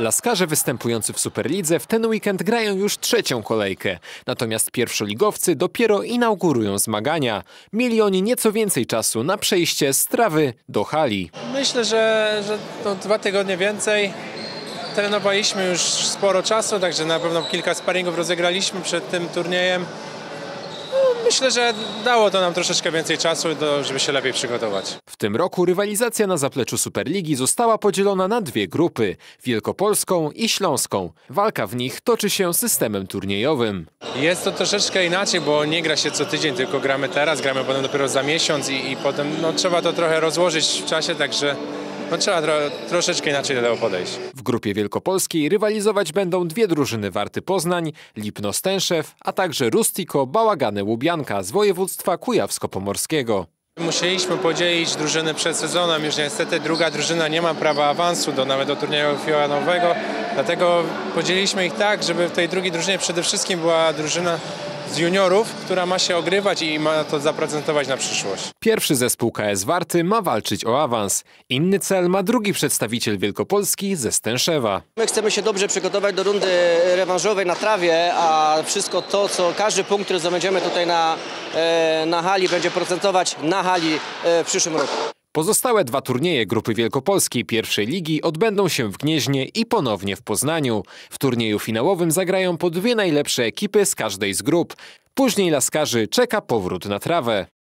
Laskarze występujący w Superlidze w ten weekend grają już trzecią kolejkę. Natomiast pierwszoligowcy dopiero inaugurują zmagania. Mieli oni nieco więcej czasu na przejście z trawy do hali. Myślę, że to 2 tygodnie więcej. Trenowaliśmy już sporo czasu, także na pewno kilka sparingów rozegraliśmy przed tym turniejem. Myślę, że dało to nam troszeczkę więcej czasu, żeby się lepiej przygotować. W tym roku rywalizacja na zapleczu Superligi została podzielona na 2 grupy – wielkopolską i śląską. Walka w nich toczy się systemem turniejowym. Jest to troszeczkę inaczej, bo nie gra się co tydzień, tylko gramy teraz, gramy potem dopiero za miesiąc i potem trzeba to trochę rozłożyć w czasie, także trzeba troszeczkę inaczej do tego podejść. W grupie wielkopolskiej rywalizować będą 2 drużyny Warty Poznań, Lipno-Stęszew, a także Rustico Bałagany Łubianka z województwa kujawsko-pomorskiego. Musieliśmy podzielić drużyny przed sezonem, już niestety druga drużyna nie ma prawa awansu nawet do turnieju finałowego, dlatego podzieliliśmy ich tak, żeby w tej drugiej drużynie przede wszystkim była drużyna z juniorów, która ma się ogrywać i ma to zaprezentować na przyszłość. Pierwszy zespół KS Warty ma walczyć o awans. Inny cel ma drugi przedstawiciel Wielkopolski ze Stęszewa. My chcemy się dobrze przygotować do rundy rewanżowej na trawie, a wszystko to, każdy punkt, który zdobędziemy tutaj na hali, będzie procentować na hali w przyszłym roku. Pozostałe 2 turnieje grupy wielkopolskiej pierwszej ligi odbędą się w Gnieźnie i ponownie w Poznaniu. W turnieju finałowym zagrają po 2 najlepsze ekipy z każdej z grup. Później laskarzy czeka powrót na trawę.